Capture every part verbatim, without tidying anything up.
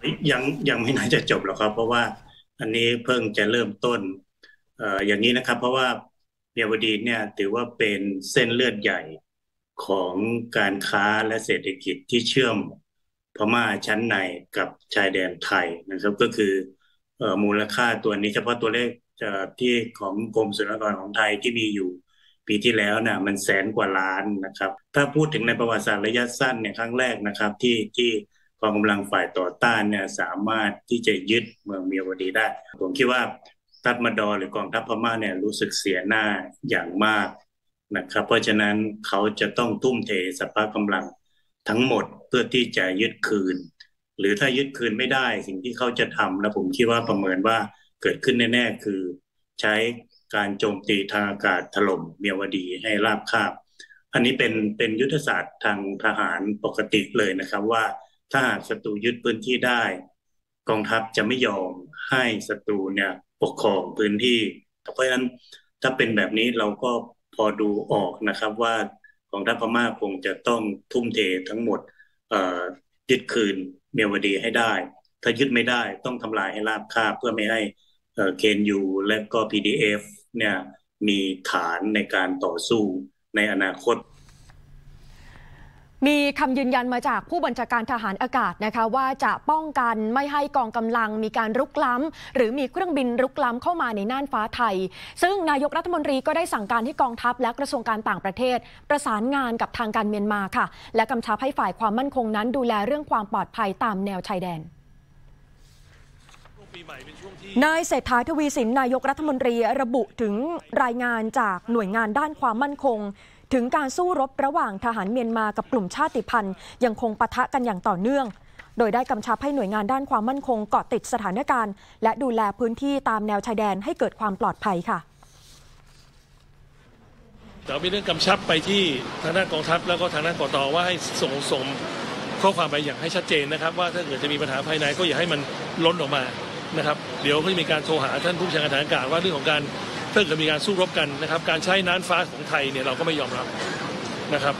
ยังยังไม่น่าจะจบหรอกครับเพราะว่าอันนี้เพิ่งจะเริ่มต้นเอ่ออย่างนี้นะครับเพราะว่าเมียวดีเนี่ยถือว่าเป็นเส้นเลือดใหญ่ของการค้าและเศรษฐกิจที่เชื่อมพม่าชั้นในกับชายแดนไทยนะครับก็คือเอ่อมูลค่าตัวนี้เฉพาะตัวเลขเอ่อที่ของกรมศุลกากรของไทยที่มีอยู่ปีที่แล้วน่ะมันแสนกว่าล้านนะครับถ้าพูดถึงในประวัติศาสตร์ระยะสั้นเนี่ยครั้งแรกนะครับที่ที่ กองกำลังฝ่ายต่อต้านเนี่ยสามารถที่จะยึดเมืองเมียวดีได้ผมคิดว่าทัพมาดอหรือกองทัพพม่าเนี่ยรู้สึกเสียหน้าอย่างมากนะครับเพราะฉะนั้นเขาจะต้องทุ่มเทสรรพกำลังทั้งหมดเพื่อที่จะยึดคืนหรือถ้ายึดคืนไม่ได้สิ่งที่เขาจะทำและผมคิดว่าประเมินว่าเกิดขึ้นแน่ๆคือใช้การโจมตีทางอากาศถล่มเมียวดีให้ราบคาบอันนี้เป็นเป็นยุทธศาสตร์ทางทหารปกติเลยนะครับว่าถ้าหากศัตรูยึดพื้นที่ได้กองทัพจะไม่ยอมให้ศัตรูเนี่ยปกครองพื้นที่เพราะฉะนั้นถ้าเป็นแบบนี้เราก็พอดูออกนะครับว่ากองทัพพม่าคงจะต้องทุ่มเททั้งหมดยึดคืนเมียวดีให้ได้ถ้ายึดไม่ได้ต้องทำลายให้ราบคาบเพื่อไม่ให้เคน ยู และก็ พี ดี เอฟ เนี่ยมีฐานในการต่อสู้ในอนาคตมีคำยืนยันมาจากผู้บัญชาการทหารอากาศนะคะว่าจะป้องกันไม่ให้กองกำลังมีการรุกล้ำหรือมีเครื่องบินรุกล้ำเข้ามาในน่านฟ้าไทยซึ่งนายกรัฐมนตรีก็ได้สั่งการให้กองทัพและกระทรวงการต่างประเทศประสานงานกับทางการเมียนมาค่ะและกำชับให้ฝ่ายความมั่นคงนั้นดูแลเรื่องความปลอดภัยตามแนวชายแดนนายเศรษฐาทวีสินนายกรัฐมนตรีระบุถึงรายงานจากหน่วยงานด้านความมั่นคงถึงการสู้รบระหว่างทหารเมียนมากับกลุ่มชาติพันธุ์ยังคงปะทะกันอย่างต่อเนื่องโดยได้กำชับให้หน่วยงานด้านความมั่นคงเกาะติดสถานการณ์และดูแลพื้นที่ตามแนวชายแดนให้เกิดความปลอดภัยค่ะเรามีเรื่องกำชับไปที่ทางด้านกองทัพแล้วก็ทางด้านกตว่าให้ส่งส่งข้อความไปอย่างให้ชัดเจนนะครับว่าถ้าเกิดจะมีปัญหาภายในก็อย่าให้มันล้นออกมานะครับเดี๋ยวก็จะมีการโทรหาท่านผู้บัญชาการทหารอากาศว่าเรื่องของการถ้าเกิดมีการสู้รบกันนะครับการใช้น่านฟ้าของไทยเนี่ยเราก็ไม่ยอมรับนะครับ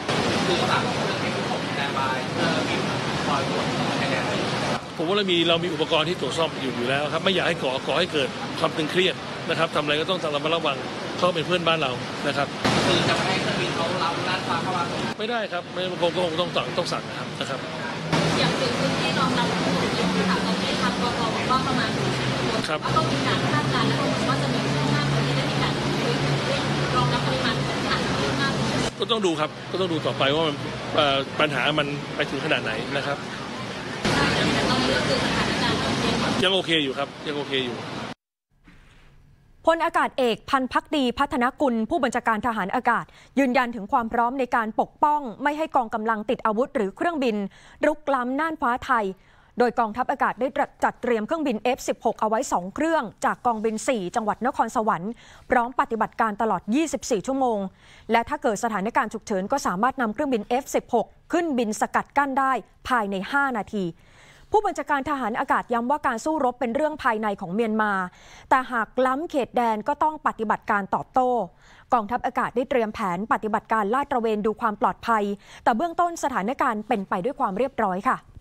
ผมว่าเรามีเรามีอุปกรณ์ที่ตรวจสอบอยู่อยู่แล้วครับไม่อยากให้ก่อก่อให้เกิดความตึงเครียดนะครับทำอะไรก็ต้องระมัดระวังเขาเป็นเพื่อนบ้านเรานะครับคือจะไม่ให้เครื่องบินเขารับน่านฟ้าเข้ามาไม่ได้ครับไม่คงก็คงต้องต้องต้องสั่งนะครับนะครับอย่างเป็นพื้นที่รองรับทั้งหมดที่ค่ะตอนนี้ทางกกบอกว่าประมาณครับว่าก็มีการคาดการณ์และก็บอกว่าจะมีเพิ่มมากกว่านี้ได้มีการรองรับปริมาณของทหารเพิ่มมากก็ต้องดูครับก็ต้องดูต่อไปว่ามันปัญหามันไปถึงขนาดไหนนะครับตอนนี้ก็คือสถานการณ์ยังโอเคอยู่ครับยังโอเคอยู่พลอากาศเอกพันภักดีพัฒนกุลผู้บัญชาการทหารอากาศยืนยันถึงความพร้อมในการปกป้องไม่ให้กองกำลังติดอาวุธหรือเครื่องบินรุกล้ำน่านฟ้าไทยโดยกองทัพอากาศได้จัดเตรียมเครื่องบิน เอฟ สิบหก เอาไว้สองเครื่องจากกองบินสี่จังหวัดนครสวรรค์พร้อมปฏิบัติการตลอดยี่สิบสี่ชั่วโมงและถ้าเกิดสถานการณ์ฉุกเฉินก็สามารถนำเครื่องบิน เอฟ สิบหก ขึ้นบินสกัดกั้นได้ภายในห้านาทีผู้บัญชาการทหารอากาศย้ำว่าการสู้รบเป็นเรื่องภายในของเมียนมาแต่หากล้ำเขตแดนก็ต้องปฏิบัติการตอบโต้กองทัพอากาศได้เตรียมแผนปฏิบัติการลาดตระเวนดูความปลอดภัยแต่เบื้องต้นสถานการณ์เป็นไปด้วยความเรียบร้อยค่ะ